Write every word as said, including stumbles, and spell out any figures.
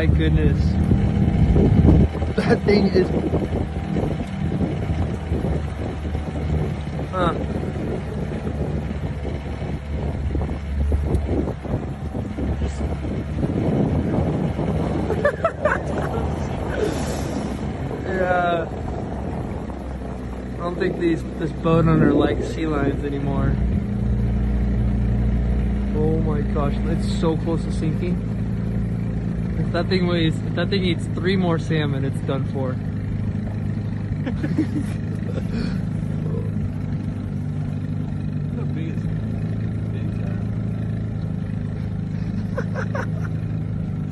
my goodness. That thing is... Huh. Yeah. I don't think these this boat owner likes sea lions anymore. Oh my gosh, it's so close to sinking. If that thing weighs, if that thing eats three more salmon, it's done for. How big is it? Big time.